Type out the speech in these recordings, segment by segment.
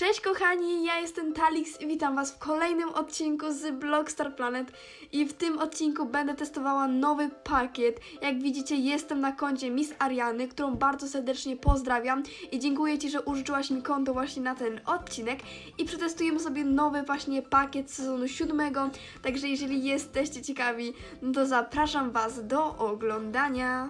Cześć kochani, ja jestem Talix i witam was w kolejnym odcinku z Blockstar Planet i w tym odcinku będę testowała nowy pakiet. Jak widzicie, jestem na koncie Miss Ariany, którą bardzo serdecznie pozdrawiam i dziękuję ci, że użyczyłaś mi konto właśnie na ten odcinek i przetestujemy sobie nowy właśnie pakiet sezonu 7, także jeżeli jesteście ciekawi, no to zapraszam was do oglądania.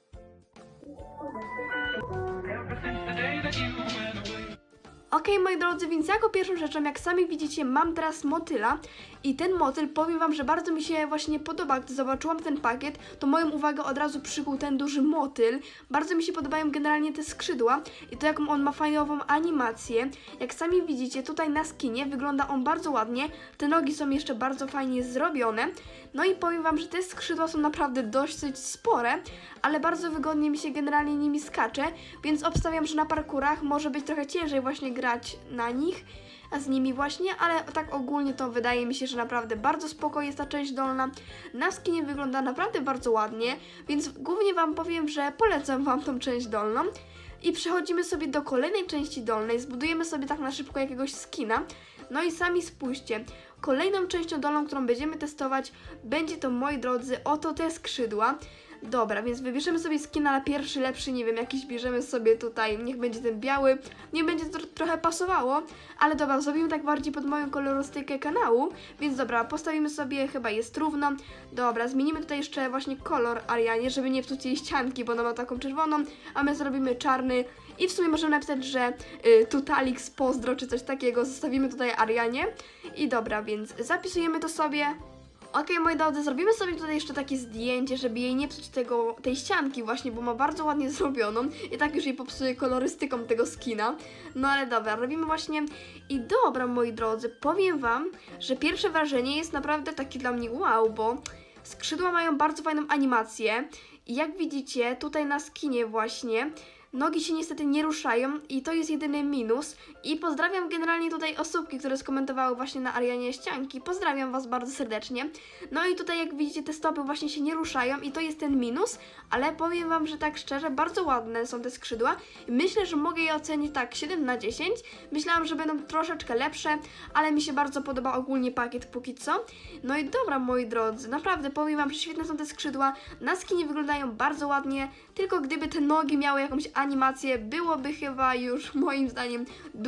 Okej, moi drodzy, więc jako pierwszą rzeczą, jak sami widzicie, mam teraz motyla i ten motyl, powiem wam, że bardzo mi się właśnie podoba. Gdy zobaczyłam ten pakiet, to moją uwagę od razu przykuł ten duży motyl. Bardzo mi się podobają generalnie te skrzydła i to, jaką on ma fajnową animację. Jak sami widzicie, tutaj na skinie wygląda on bardzo ładnie, te nogi są jeszcze bardzo fajnie zrobione. No i powiem wam, że te skrzydła są naprawdę dosyć spore, ale bardzo wygodnie mi się generalnie nimi skacze, więc obstawiam, że na parkurach może być trochę ciężej właśnie grać na nich, a z nimi właśnie, ale tak ogólnie to wydaje mi się, że naprawdę bardzo spoko jest ta część dolna. Na skinie wygląda naprawdę bardzo ładnie, więc głównie wam powiem, że polecam wam tą część dolną. I przechodzimy sobie do kolejnej części dolnej, zbudujemy sobie tak na szybko jakiegoś skina. No i sami spójrzcie, kolejną częścią dolną, którą będziemy testować, będzie to, moi drodzy, oto te skrzydła. Dobra, więc wybierzemy sobie skina na pierwszy, lepszy, nie wiem, jakiś bierzemy sobie tutaj, niech będzie ten biały, nie będzie to trochę pasowało, ale dobra, zrobimy tak bardziej pod moją kolorystykę kanału, więc dobra, postawimy sobie, chyba jest równo, dobra, zmienimy tutaj jeszcze właśnie kolor Arianie, żeby nie psuć jej ścianki, bo ona ma taką czerwoną, a my zrobimy czarny i w sumie możemy napisać, że Tutalix pozdro, czy coś takiego, zostawimy tutaj Arianie i dobra, więc zapisujemy to sobie. Okej, moi drodzy, zrobimy sobie tutaj jeszcze takie zdjęcie, żeby jej nie psuć tej ścianki właśnie, bo ma bardzo ładnie zrobioną i tak już jej popsuję kolorystyką tego skina. No ale dobra, robimy właśnie i dobra, moi drodzy, powiem wam, że pierwsze wrażenie jest naprawdę takie dla mnie wow, bo skrzydła mają bardzo fajną animację i jak widzicie tutaj na skinie właśnie nogi się niestety nie ruszają i to jest jedyny minus. I pozdrawiam generalnie tutaj osóbki, które skomentowały właśnie na Arianie ścianki. Pozdrawiam was bardzo serdecznie. No i tutaj jak widzicie te stopy właśnie się nie ruszają i to jest ten minus, ale powiem wam, że tak szczerze bardzo ładne są te skrzydła. Myślę, że mogę je ocenić tak 7 na 10. Myślałam, że będą troszeczkę lepsze, ale mi się bardzo podoba ogólnie pakiet póki co. No i dobra, moi drodzy, naprawdę powiem wam, że świetne są te skrzydła. Na skinie wyglądają bardzo ładnie, tylko gdyby te nogi miały jakąś animację, byłoby chyba już moim zdaniem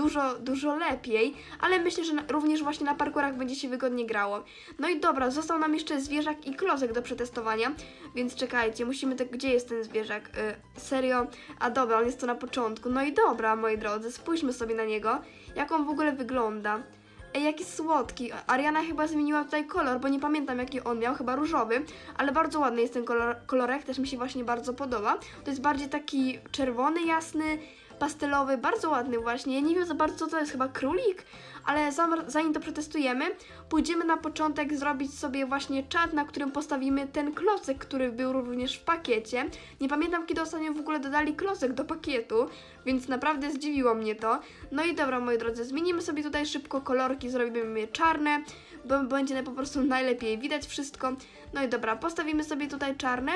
dużo lepiej, ale myślę, że również właśnie na parkurach będzie się wygodnie grało. No i dobra, został nam jeszcze zwierzak i klocek do przetestowania, więc czekajcie, musimy gdzie jest ten zwierzak? Serio? A dobra, on jest tu na początku. No i dobra, moi drodzy, spójrzmy sobie na niego, jak on w ogóle wygląda. Ej, jaki słodki. Ariana chyba zmieniła tutaj kolor, bo nie pamiętam jaki on miał, chyba różowy, ale bardzo ładny jest ten kolorek, też mi się właśnie bardzo podoba. To jest bardziej taki czerwony, jasny, pastelowy, bardzo ładny właśnie. Ja nie wiem za bardzo co to jest, chyba królik, ale zanim to przetestujemy, pójdziemy na początek zrobić sobie właśnie czat, na którym postawimy ten klocek, który był również w pakiecie. Nie pamiętam kiedy ostatnio w ogóle dodali klocek do pakietu, więc naprawdę zdziwiło mnie to. No i dobra, moi drodzy, zmienimy sobie tutaj szybko kolorki, zrobimy je czarne, bo będzie po prostu najlepiej widać wszystko. No i dobra, postawimy sobie tutaj czarne.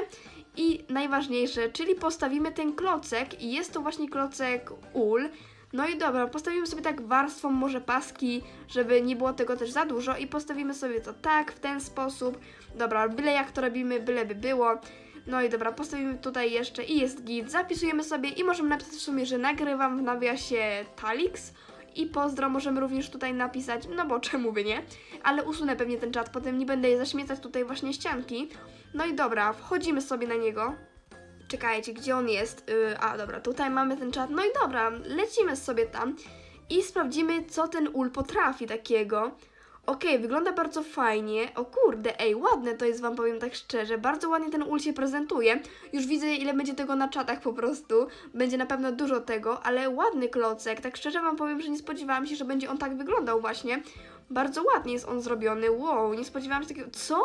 I najważniejsze, czyli postawimy ten klocek i jest to właśnie klocek ul. No i dobra, postawimy sobie tak warstwą może paski, żeby nie było tego też za dużo i postawimy sobie to tak, w ten sposób. Dobra, byle jak to robimy, byle by było. No i dobra, postawimy tutaj jeszcze i jest git, zapisujemy sobie i możemy napisać w sumie, że nagrywam w nawiasie Talix. I pozdro możemy również tutaj napisać, no bo czemu by nie, ale usunę pewnie ten czat, potem nie będę je zaśmiecać tutaj właśnie ścianki. No i dobra, wchodzimy sobie na niego. Czekajcie, gdzie on jest? A dobra, tutaj mamy ten czat, no i dobra, lecimy sobie tam i sprawdzimy, co ten ul potrafi takiego. Okej, wygląda bardzo fajnie. O kurde, ej, ładne to jest, wam powiem tak szczerze. Bardzo ładnie ten ul się prezentuje. Już widzę, ile będzie tego na czatach po prostu. Będzie na pewno dużo tego, ale ładny klocek. Tak szczerze wam powiem, że nie spodziewałam się, że będzie on tak wyglądał właśnie. Bardzo ładnie jest on zrobiony. Wow, nie spodziewałam się takiego... Co?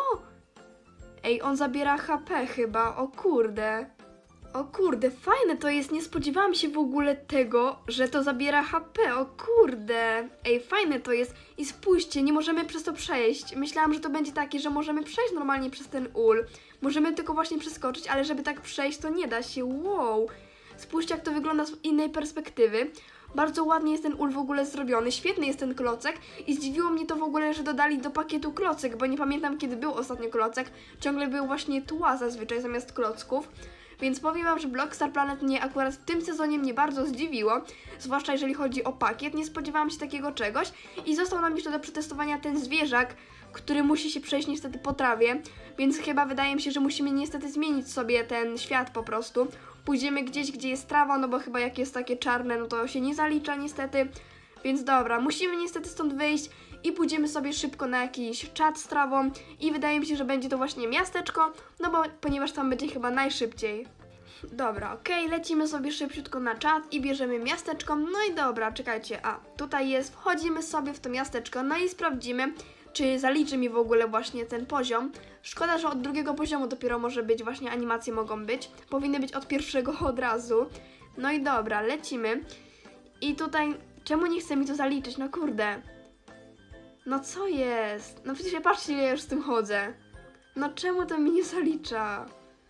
Ej, on zabiera HP chyba. O kurde. O kurde, fajne to jest, nie spodziewałam się w ogóle tego, że to zabiera HP, o kurde. Ej, fajne to jest i spójrzcie, nie możemy przez to przejść. Myślałam, że to będzie takie, że możemy przejść normalnie przez ten ul. Możemy tylko właśnie przeskoczyć, ale żeby tak przejść, to nie da się, wow. Spójrzcie, jak to wygląda z innej perspektywy. Bardzo ładnie jest ten ul w ogóle zrobiony, świetny jest ten klocek i zdziwiło mnie to w ogóle, że dodali do pakietu klocek, bo nie pamiętam kiedy był ostatnio klocek, ciągle był właśnie tła zazwyczaj zamiast klocków. Więc powiem wam, że Blockstar Planet mnie akurat w tym sezonie mnie bardzo zdziwiło, zwłaszcza jeżeli chodzi o pakiet, nie spodziewałam się takiego czegoś i został nam jeszcze do przetestowania ten zwierzak, który musi się przejść niestety po trawie, więc chyba wydaje mi się, że musimy niestety zmienić sobie ten świat po prostu. Pójdziemy gdzieś, gdzie jest trawa, no bo chyba jak jest takie czarne, no to się nie zalicza niestety, więc dobra, musimy niestety stąd wyjść i pójdziemy sobie szybko na jakiś czat z trawą i wydaje mi się, że będzie to właśnie miasteczko, no bo ponieważ tam będzie chyba najszybciej. Dobra, okej, lecimy sobie szybciutko na czat i bierzemy miasteczko, no i dobra, czekajcie, tutaj jest, wchodzimy sobie w to miasteczko, no i sprawdzimy, czy zaliczy mi w ogóle właśnie ten poziom. Szkoda, że od drugiego poziomu dopiero może być, właśnie animacje mogą być, powinny być od pierwszego od razu. No i dobra, lecimy i tutaj, czemu nie chce mi to zaliczyć, no kurde. No co jest? No przecież patrzcie, ile ja już z tym chodzę. No czemu to mi nie zalicza?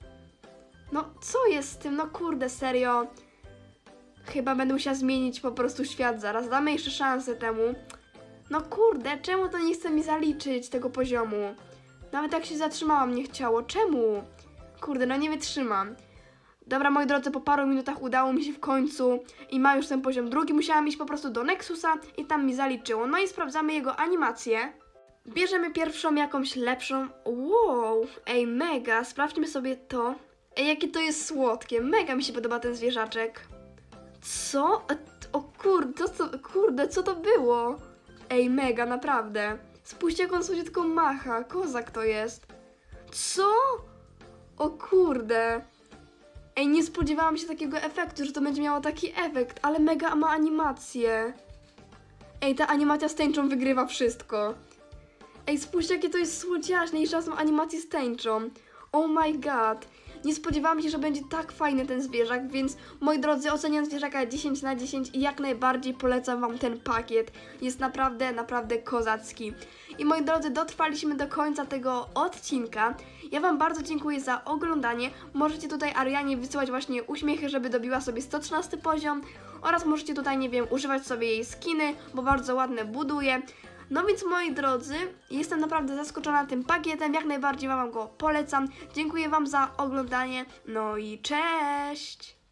No co jest z tym? No kurde, serio. Chyba będę musiała zmienić po prostu świat zaraz. Damy jeszcze szansę temu. No kurde, czemu to nie chce mi zaliczyć tego poziomu? Nawet jak się zatrzymałam, nie chciało. Czemu? Kurde, no nie wytrzymam. Dobra, moi drodzy, po paru minutach udało mi się w końcu i ma już ten poziom drugi. Musiałam iść po prostu do Nexusa i tam mi zaliczyło. No i sprawdzamy jego animację. Bierzemy pierwszą jakąś lepszą. Wow, ej, mega, sprawdźmy sobie to. Ej, jakie to jest słodkie, mega mi się podoba ten zwierzaczek. Co? O kurde, co to było? Ej, mega, naprawdę. Spójrzcie, jak on sobie tylko macha, kozak to jest. Co? O kurde. Ej, nie spodziewałam się takiego efektu, że to będzie miało taki efekt, ale mega ma animację. Ej, ta animacja z tęczą wygrywa wszystko. Ej, spójrzcie, jakie to jest słodziaśne i jeszcze raz mam animację z tęczą. Oh my god. Nie spodziewałam się, że będzie tak fajny ten zwierzak, więc moi drodzy, oceniam zwierzaka 10 na 10 i jak najbardziej polecam wam ten pakiet. Jest naprawdę, naprawdę kozacki. I moi drodzy, dotrwaliśmy do końca tego odcinka. Ja wam bardzo dziękuję za oglądanie. Możecie tutaj Arianie wysyłać właśnie uśmiechy, żeby dobiła sobie 113 poziom. Oraz możecie tutaj, nie wiem, używać sobie jej skiny, bo bardzo ładne buduje. No więc moi drodzy, jestem naprawdę zaskoczona tym pakietem, jak najbardziej wam go polecam. Dziękuję wam za oglądanie, no i cześć!